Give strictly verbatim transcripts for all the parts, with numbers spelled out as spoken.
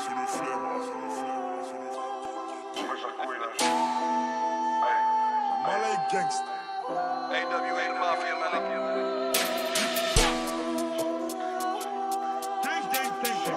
Malay gangsta. A W A the Mafia, man. Gang, gang, gang, gang.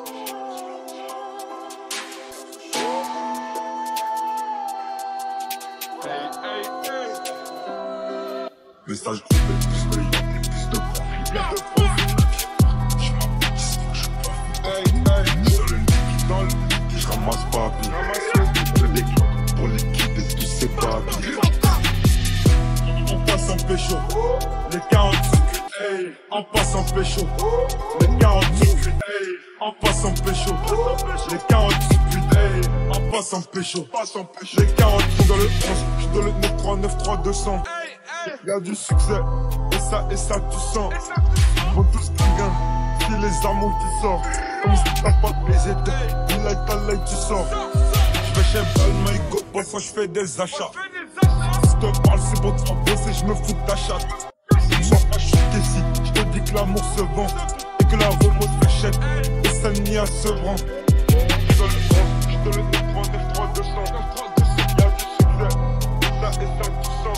Hey, hey, hey. Message groupe, plus de liens, plus de profit, bien de profit. Je m'apprécie, je profite. Hey, hey. Sur le lit, dans le lit, je ramasse papier. Je des cloques pour liquider tous ces papiers. On passe en pécho, les quarante-cinq, hey. On passe en pécho, les quarante-cinq, hey. On passe en pécho, les quarante-cinq, hey. On passe en pécho, les quarante sont dans le onze, je dois le neuf trois neuf trois deux cents. Y'a du succès, et ça, et ça tu sens. Vont tous ganguin, si les armes qui sortent. Comme si t'as pas baisé, il like ta like tu sors. J'vais chez Balmaïgo, parfois j'fais des achats. Si te parle c'est bon tu vas bosser, j'me fous de ta chatte. Sois pas choqué si j'te dis que l'amour se vend et que la remote s'achète et ça n'y a se rend. J'te le onze, j'te le neuf trois neuf trois deux cents. Y'a du succès, et ça, et ça tu sors.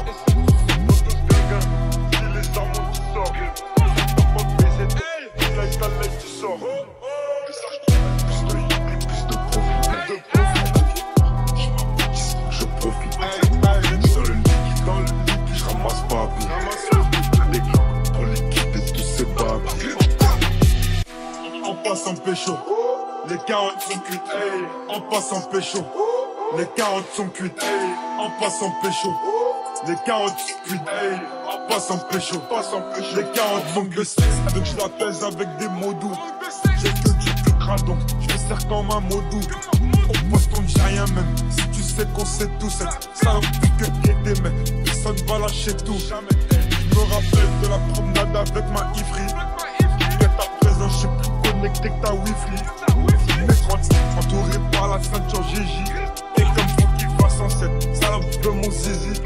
En pécho, les quarante sont cuites, hey. On passe en pécho, les quarante sont cuites, hey. On passe en pécho, les quarante sont cuites, hey. On passe en pécho, passe en pécho. Les quarante manquent de sexe, donc je la pèse avec des mots doux. J'ai que du cra donc je me sers comme un mot doux. On poste on dit rien même, si tu sais qu'on sait tout. Cette salope fait que guetter mais personne va lâcher tout. Je me rappelle de la promenade avec ma Ifri. Je suis plus connecté que ta wifi. Mes trente-cinq entouré par la ceinture Gigi. Et comme faut qu'il fasse en sept, salope de mon zizi.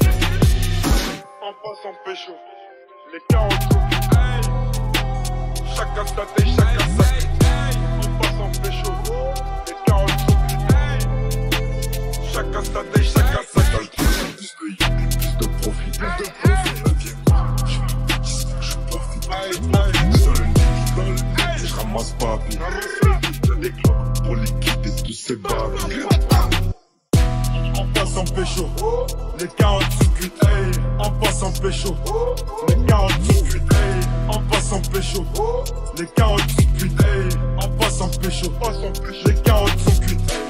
On passe en pécho, les quarante trucs, hey. Chacun sa tête, chacun sa tête. On passe en pécho, les quarante trucs, hey. Chacun sa tête, chacun sa tête. Plus de yeux, plus de profit, plus de profit. Je profite, hey, hey. Je ramasse papier, je des cloques pour liquider tous ces papiers. On passe en pécho, les quarante sont cuites, hey. On passe en pécho, les quarante sont cuites, hey. On passe en pécho, les quarante sont cuites, hey. On passe en pécho, les quarante sont cuites.